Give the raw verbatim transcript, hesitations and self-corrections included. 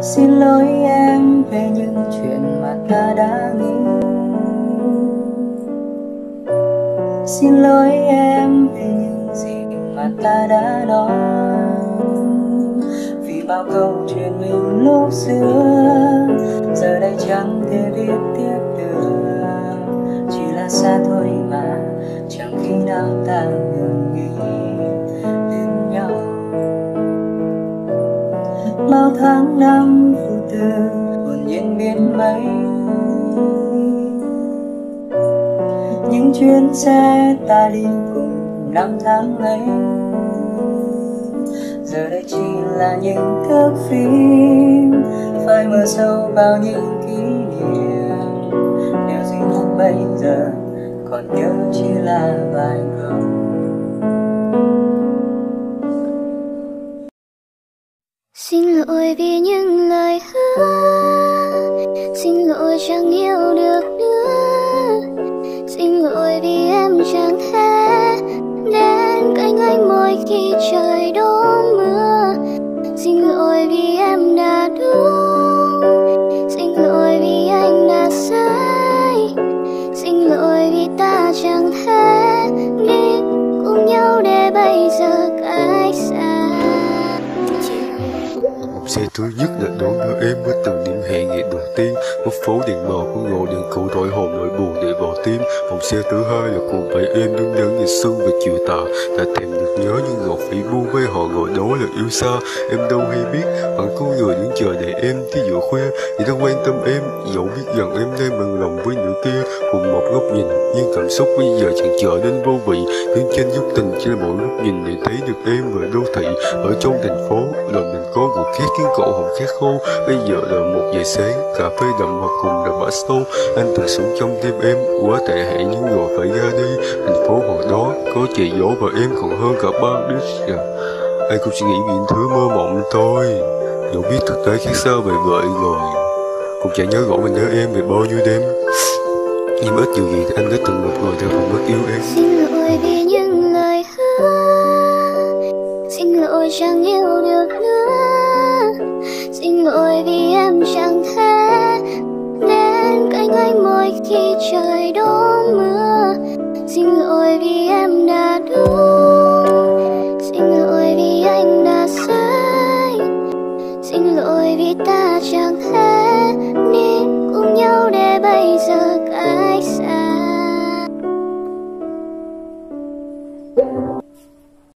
Xin lỗi em về những chuyện mà ta đã nghĩ. Xin lỗi em về những gì mà ta đã nói. Vì bao câu chuyện mình lúc xưa giờ đây chẳng thể viết tiếp được. Chỉ là xa thôi mà chẳng khi nào ta ngừng nghĩ đến nhau. Bao tháng năm phụ tử hồn nhiên biến mấy. Những chuyến xe ta đi cùng năm tháng ấy giờ đây chỉ là những thước phim phai mờ sâu bao những kỷ niệm. Điều gì lúc bây giờ còn nhớ chỉ là vài câu. Xin lỗi vì những lời hứa, xin lỗi chẳng yêu được nữa. Xin lỗi vì em chẳng thể đến cạnh anh mỗi khi trời đổ mưa. Xin lỗi vì em đã đúng, xin lỗi vì anh đã sai. Xin lỗi vì ta chẳng thể đi cùng nhau để bây giờ cách xa. Một xe thứ nhất đã đón đưa em với từng điểm hẹn ngày đầu tiên. Một phố đèn mờ của ngồi đèn cụ rọi hồn nỗi buồn để vào tim. Một xe thứ hai là cùng với em đứng nhớ ngày xuân và chiều tà. Đã thèm được nhớ nhưng ngọt phỉ buông với họ ngồi đó là yêu xa. Em đâu hay biết vẫn có người đứng chờ đợi em tí giữa khuya. Vì đã quan tâm em dẫu biết rằng em đang bằng lòng với nửa kia. Cùng một góc nhìn nhưng cảm xúc bây giờ chẳng trở nên vô vị. Nhưng trên dốc tình chỉ là mỗi góc nhìn để thấy được em ở đô thị. Ở trong thành phố lòng mình có một khát khiến cậu hồng khát khô. Bây giờ là một giờ sáng, cà phê đậm hoặc cùng là bã sâu. Anh từng sống trong tim em, quá tệ hại nhưng rồi phải ra đi. Thành phố hồi đó có chị dỗ và em còn hơn cả ba đứa giờ. Anh cũng chỉ nghĩ những thứ mơ mộng thôi. Dẫu biết thực tế khác xa về vợ rồi. Cũng chẳng nhớ rõ mình nhớ em về bao nhiêu đêm. Nhưng ít nhiều gì thì anh đã từng một người theo phần mất yêu em. Xin lỗi vì những lời hứa, xin lỗi chẳng yêu được nữa. Xin lỗi vì em chẳng thể đến cạnh anh mỗi khi trời đổ mưa. Xin lỗi vì em đã